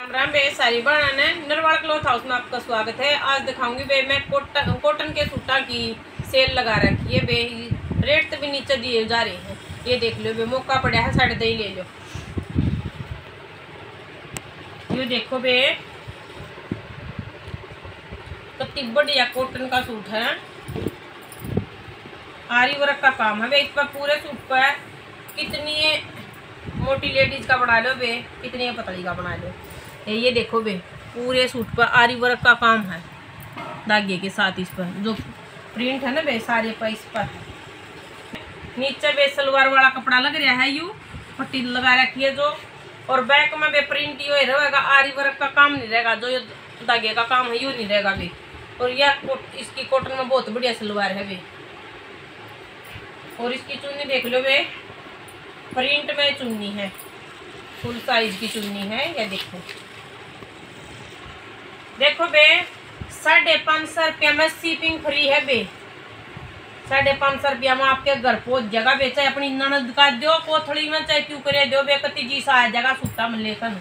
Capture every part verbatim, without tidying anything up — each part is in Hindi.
राम राम बे सारी बनाने नरवाल क्लॉथ हाउस में आपका स्वागत है। आज दिखाऊंगी बे मैं कॉटन कॉटन के सूटा की सेल लगा रखी है बे। रेट तो भी नीचे दिए जा रहे हैं, ये देख लो बे। मौका पड़ा है साढ़े दही ले लो। ये देखो बे कितनी बढ़िया कॉटन का सूट है। आरी वर्क का काम है बे इस पर। पूरे सूट पर कितनी मोटी लेडीज का बना लो बे, कितनी पतली का बना लो। ये देखो बे पूरे सूट पर आरी वर्क का काम है धागे के साथ। इस पर जो प्रिंट है ना बे सारे पर इस पर नीचे बे सलवार वाला कपड़ा लग रहा है, यू पट्टी लगा रखी है जो। और बैक में बे प्रिंट यो रहेगा, आरी वर्क का काम नहीं रहेगा। जो धागे का काम है यू नहीं रहेगा बे। और यह इसकी कॉटन में बहुत बढ़िया सलवार है बे। और इसकी चुन्नी देख लो बे, प्रिंट में चुन्नी है, फुल साइज की चुन्नी है। ये देखो देखो बे साढ़े पाँच सौ रुपया में शिपिंग फ्री है बे। साढ़े पाँच सौ रुपया में आपके घर पहुंच जाएगा बे। चाहे अपनी ननद का दो कोथड़ी में, चाहे क्यों करे दो बे, कति जी सा आ जाएगा सूटा में लेकर।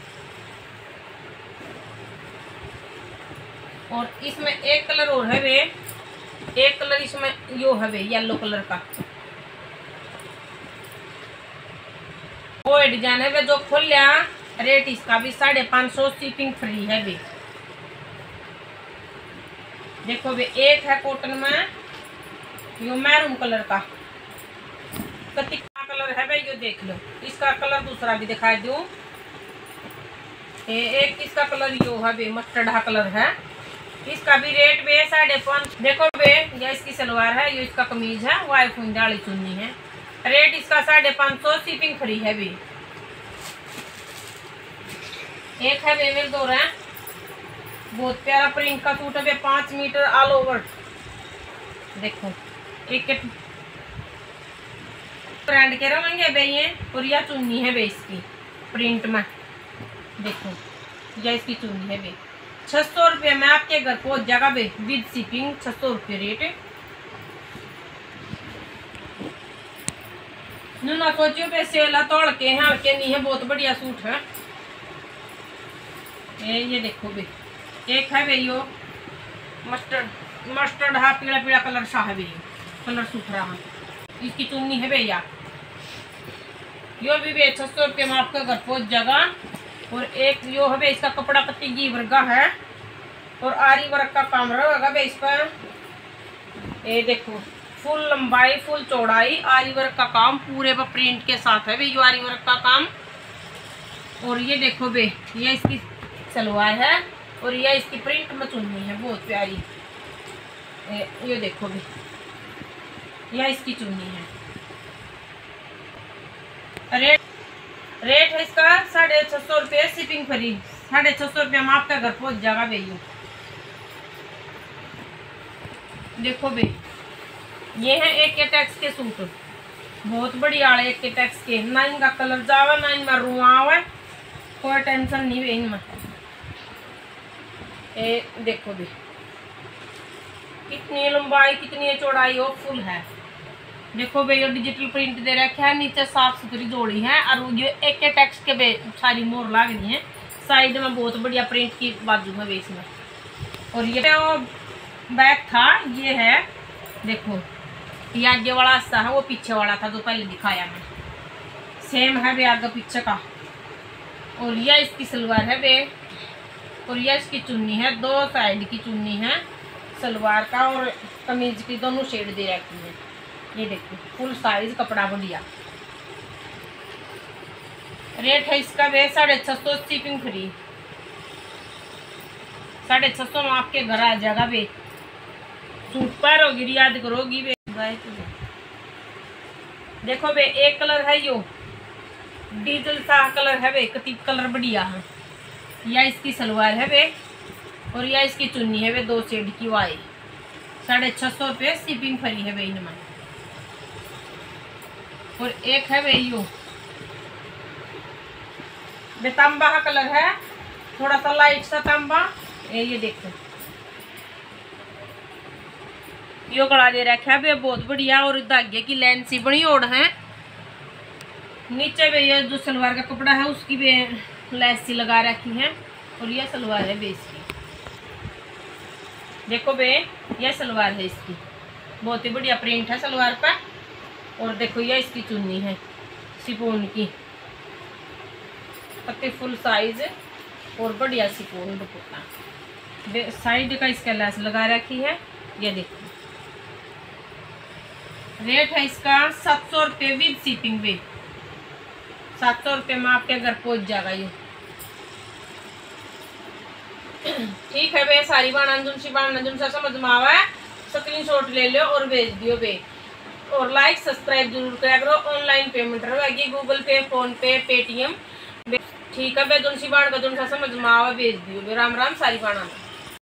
और इसमें एक कलर और है बे, एक कलर इसमें यो है बे येलो कलर का। वो डिजाइन है बे जो खोल लिया। रेट इसका भी साढ़े पाँच सौ शिपिंग फ्री है बे। देखो बे एक है कॉटन में यो मैरून कलर का, कति का कलर है बे यो देख लो। इसका कलर दूसरा भी दिखाई दूं। एक इसका कलर यो है बे, मस्टर्ड कलर है। इसका भी रेट बे साढ़े पाँच। देखो बे ये इसकी सलवार है, ये इसका कमीज है, वाई फुंजाली चुन्नी है। रेट इसका साढ़े पाँच सौ शिपिंग फ्री है भी। एक है बे मेरे दो है, बहुत प्यारा प्रिंट का सूट है बे, पाँच मीटर ऑल ओवर। देखो एक ब्रांड के रहेंगे बे ये। और यह चुन्नी है बे इसकी प्रिंट में। देखो यह इसकी चुन्नी है बे। छह सौ रुपये में आपके घर पहुंच जाएगा बे विद शिपिंग। छह सौ रुपये रेट। ना सोचियो पे सेला तोड़ के हैं, हल्के नहीं है, बहुत बढ़िया सूट है। ए, ये देखो बे एक है बे यो मस्टर्ड मस्टर्ड है, पीला पीला कलर सा है बे, कलर सूट रहा। इसकी चुन्नी है बे या यो भी बे छह सौ रुपये में आपका घर पहुंच जाएगा। और एक यो है बे इसका कपड़ा कत्ती की वर्गा है और आरी वर्क का काम रहेगा बे इस पर। ये देखो फुल लंबाई फुल चौड़ाई आरी वर्क का काम पूरे पर प्रिंट के साथ है बे यो आरी वर्क का काम। और ये देखो बे ये इसकी सलवार है और ये इसकी प्रिंट में चुन्नी है, बहुत प्यारी। ये, ये देखो बे यह इसकी चुन्नी है। रेट रेट है इसका साढ़े छः सौ रुपये शिपिंग फ्री। साढ़े छः सौ रुपये में आपका घर पहुंच जाएगा बे। यो देखो बे ये है एक के टैक्स के सूट, बहुत बढ़िया वाले एक के टैक्स के। ना इनका कलर जावा ना इनमें रुआ हुआ, कोई टेंशन नहीं है इनमें। ये देखो भी कितनी लंबाई कितनी चौड़ाई हो फुल है। देखो बे ये डिजिटल प्रिंट दे रखा है, नीचे साफ सुथरी जोड़ी है। और जो एक के टैक्स के बे सारी मोर लग रही है। साइड में बहुत बढ़िया प्रिंट की बाजू है बे इसमें। और ये वो बैक था, ये है देखो ये आगे वाला हिस्सा है, वो पीछे वाला था जो पहले दिखाया मैं। सेम है बे आगे पीछे का। और यह इसकी सलवार है बे और यह इसकी चुन्नी है। दो साइड की चुन्नी है सलवार का और कमीज की, दोनों शेड दे रखी है। ये देखो फुल साइज कपड़ा बढ़िया। रेट है इसका बे साढ़े छः सौ शिपिंग फ्री। साढ़े छः सौ में आपके घर आ जाएगा बे। सूट पर होगी याद करोगी बे। देखो बे एक कलर है यो डीजल सा कलर है बे, कति कलर बढ़िया है। यह इसकी सलवार है बे और यह इसकी चुन्नी है बे, दो शेड की वाई। साढ़े छः सौ रुपये शिपिंग फ्री है बे इनमें। और एक है बे यो बे तांबा का कलर है, थोड़ा सा लाइट सा तांबा। ये ये देखो यो गला दे रखा है बे, बहुत बढ़िया। और धागे की लाइन सी बनी ओढ़ है। नीचे भी ये जो सलवार का कपड़ा है उसकी भी लैस सी लगा रखी है। और यह सलवार है बे इसकी। देखो बे, यह सलवार है इसकी, बहुत ही बढ़िया प्रिंट है सलवार पर। और देखो यह इसकी चुन्नी है सिफोन की, पत्ते फुल साइज और बढ़िया सिफोन दुपट्टा। साइड का इसका लेस लगा रखी है। ये देखो रेट है इसका सात सौ रुपये विद शिपिंग भी। सात सौ रुपये में आपके घर पहुंच जाएगा ये। ठीक है बे, सारी बाणा जुनसी बाणा जुन सा समझ में आवा है स्क्रीन शॉट ले लो और भेज दियो बे। और लाइक सब्सक्राइब जरूर करा करो। ऑनलाइन पेमेंट रहेगी, Google Pay, PhonePe, Paytm. ठीक है बे, जुनसी बाण का जुन सा समझ में आवा भेज दियो बे। राम राम सारी बाणा में।